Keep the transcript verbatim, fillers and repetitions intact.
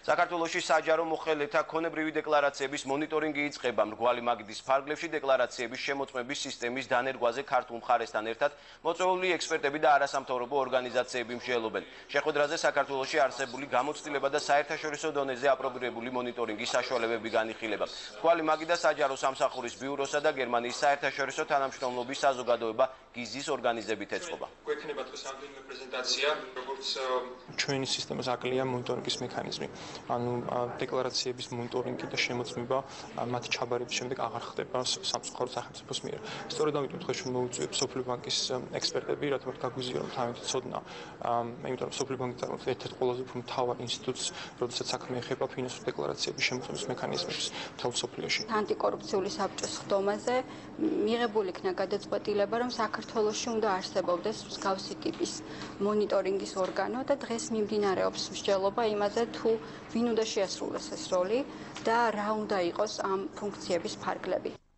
საქართველოში საჯარო მოხელეთა ქონებრივი დეკლარაციების მონიტორინგი იწყება. მრგვალი მაგიდის ფარგლებში დეკლარაციების შემოწმების სისტემის დანერგვაზე ქართულ მხარესთან ერთად მოწვეული ექსპერტები და არასამთავრობო ორგანიზაციები მსჯელობენ. შეხვედრაზე საქართველოში არსებული გამოცდილება და საერთაშორისო დონეზე აპრობირებული მონიტორინგის საშუალებები განიხილება. მრგვალი მაგი და საჯარო სამსახურის ბიუროსა და გერმანიის საერთაშორისო თანამშრომლობის საზოგადოება გიზის ორგანიზებით ეწყობა. გვექნება დღეს რამდენიმე პრეზენტაცია, როგორც ჩვენი სისტემას აკლია მონიტორინგის მექანიზმი. ანუ დეკლარაციების მონიტორინგი და შემოწმება მათ ჩაბარების შემდეგ აღარ ხდება სამწუხარო სახელმწიფოს მიერ. სწორედ ამიტომ დღეს ჩვენ მოვუწევთ სოფლიო ბანკის ექსპერტები, რათა გაგვიზიაროთ რომ თავიანთი ცოდნა, იმიტომ რომ სოფლიო ბანკი წარმოადგენს ერთ-ერთ ყველაზე უფრო მთავარ ინსტიტუტს, როდესაც საქმე ეხება ფინანსური დეკლარაციების შემოწმების მექანიზმებს მთელ მსოფლიოში. ანტიკორუფციული საბჭოს ხდომაზე მიღებული იქნა გადაწყვეტილება, რომ საქართველოში უნდა არსებობდეს მსგავსი ტიპის მონიტორინგის ორგანო და დღეს მიმდინარეობს მსჯელობა იმაზე, თუ ვინ უნდა შეასრულოს ეს როლი და რა უნდა იყოს ამ ფუნქციების ფარგლები.